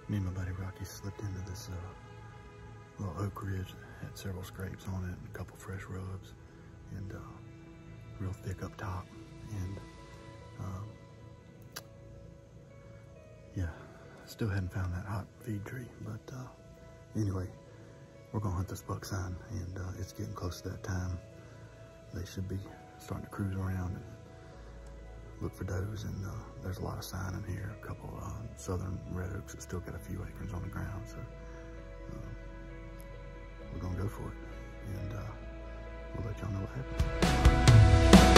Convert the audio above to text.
Me and my buddy Rocky slipped into this little oak ridge that had several scrapes on it and a couple fresh rubs, and real thick up top. And yeah, still hadn't found that hot feed tree, but anyway, we're gonna hunt this buck sign, and it's getting close to that time. They should be starting to cruise around and look for does, and there's a lot of sign in here. A couple southern red oaks that still got a few acorns on the ground, so we're gonna go for it, and we'll let y'all know what happens.